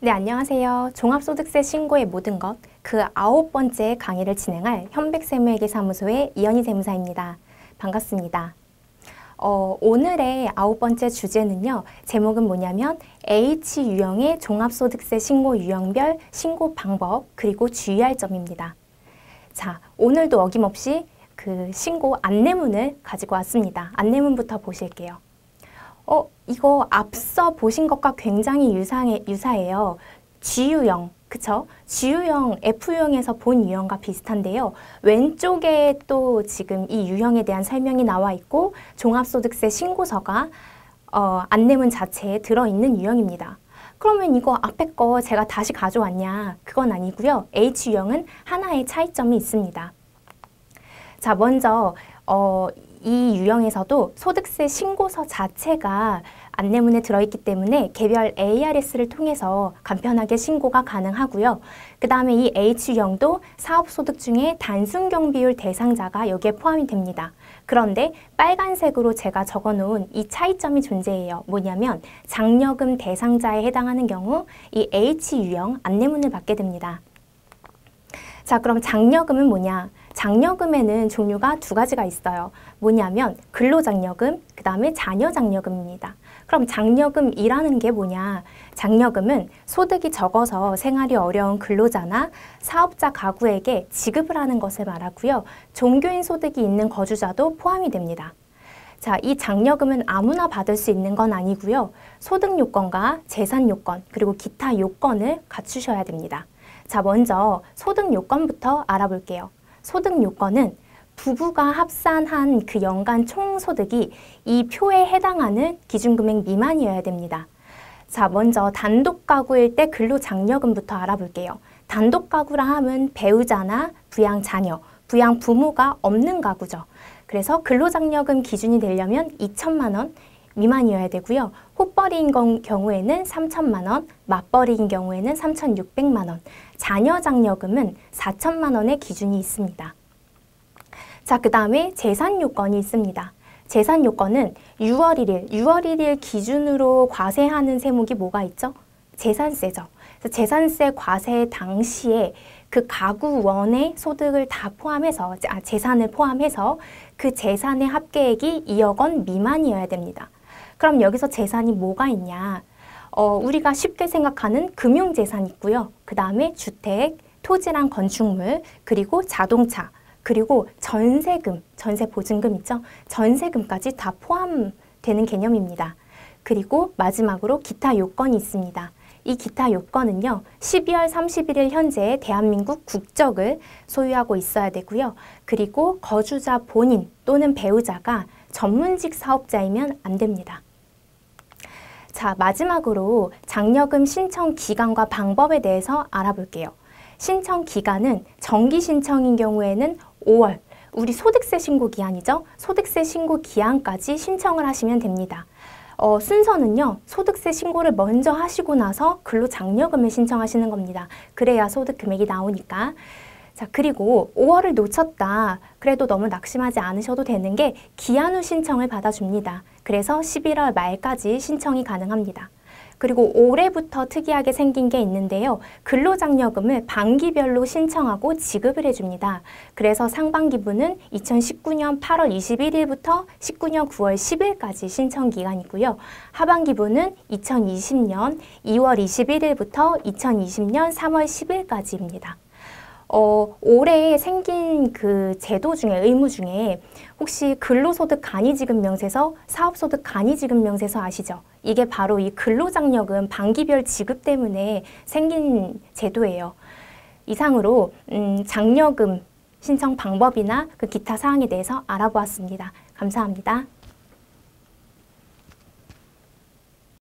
네, 안녕하세요. 종합소득세 신고의 모든 것, 그 9번째 강의를 진행할 현백세무회계사무소의 이현희 세무사입니다. 반갑습니다. 오늘의 9번째 주제는요. 제목은 뭐냐면 H유형의 종합소득세 신고 유형별 신고 방법 그리고 주의할 점입니다. 자, 오늘도 어김없이 그 신고 안내문을 가지고 왔습니다. 안내문부터 보실게요. 이거 앞서 보신 것과 굉장히 유사해요. G유형, 그쵸? G유형, F유형에서 본 유형과 비슷한데요. 왼쪽에 또 지금 이 유형에 대한 설명이 나와 있고 종합소득세 신고서가 안내문 자체에 들어있는 유형입니다. 그러면 이거 앞에 거 제가 다시 가져왔냐? 그건 아니고요. H유형은 하나의 차이점이 있습니다. 자, 먼저 이 유형에서도 소득세 신고서 자체가 안내문에 들어있기 때문에 개별 ARS를 통해서 간편하게 신고가 가능하고요. 그 다음에 이 H유형도 사업소득 중에 단순경비율 대상자가 여기에 포함이 됩니다. 그런데 빨간색으로 제가 적어놓은 이 차이점이 존재해요. 뭐냐면 장려금 대상자에 해당하는 경우 이 H유형 안내문을 받게 됩니다. 자, 그럼 장려금은 뭐냐? 장려금에는 종류가 두 가지가 있어요. 뭐냐면 근로장려금, 그 다음에 자녀장려금입니다. 그럼 장려금이라는 게 뭐냐? 장려금은 소득이 적어서 생활이 어려운 근로자나 사업자 가구에게 지급을 하는 것을 말하고요. 종교인 소득이 있는 거주자도 포함이 됩니다. 자, 이 장려금은 아무나 받을 수 있는 건 아니고요. 소득 요건과 재산 요건, 그리고 기타 요건을 갖추셔야 됩니다. 자, 먼저 소득 요건부터 알아볼게요. 소득 요건은 부부가 합산한 그 연간 총소득이 이 표에 해당하는 기준금액 미만이어야 됩니다. 자, 먼저 단독 가구일 때 근로장려금부터 알아볼게요. 단독 가구라 함은 배우자나 부양 자녀, 부양 부모가 없는 가구죠. 그래서 근로장려금 기준이 되려면 2천만 원 미만이어야 되고요. 호벌이인 경우에는 3천만 원, 맞벌이인 경우에는 3,600만 원, 자녀장려금은 4천만 원의 기준이 있습니다. 자, 그 다음에 재산 요건이 있습니다. 재산 요건은 6월 1일 기준으로 과세하는 세목이 뭐가 있죠? 재산세죠. 그래서 재산세 과세 당시에 그 가구원의 소득을 다 포함해서, 재산을 포함해서 그 재산의 합계액이 2억 원 미만이어야 됩니다. 그럼 여기서 재산이 뭐가 있냐? 우리가 쉽게 생각하는 금융재산 있고요. 그 다음에 주택, 토지랑 건축물, 그리고 자동차, 그리고 전세금, 전세보증금 있죠? 전세금까지 다 포함되는 개념입니다. 그리고 마지막으로 기타 요건이 있습니다. 이 기타 요건은요. 12월 31일 현재 대한민국 국적을 소유하고 있어야 되고요. 그리고 거주자 본인 또는 배우자가 전문직 사업자이면 안 됩니다. 자, 마지막으로 장려금 신청 기간과 방법에 대해서 알아볼게요. 신청 기간은 정기 신청인 경우에는 5월, 우리 소득세 신고 기한이죠. 소득세 신고 기한까지 신청을 하시면 됩니다. 순서는요. 소득세 신고를 먼저 하시고 나서 근로장려금을 신청하시는 겁니다. 그래야 소득 금액이 나오니까. 자, 그리고 5월을 놓쳤다. 그래도 너무 낙심하지 않으셔도 되는 게 기한 후 신청을 받아줍니다. 그래서 11월 말까지 신청이 가능합니다. 그리고 올해부터 특이하게 생긴 게 있는데요. 근로장려금을 반기별로 신청하고 지급을 해줍니다. 그래서 상반기분은 2019년 8월 21일부터 19년 9월 10일까지 신청 기간이고요. 하반기분은 2020년 2월 21일부터 2020년 3월 10일까지입니다. 올해 생긴 그 제도 중에, 의무 중에 혹시 근로소득 간이지급명세서, 사업소득 간이지급명세서 아시죠? 이게 바로 이 근로장려금 반기별 지급 때문에 생긴 제도예요. 이상으로 장려금 신청 방법이나 그 기타 사항에 대해서 알아보았습니다. 감사합니다.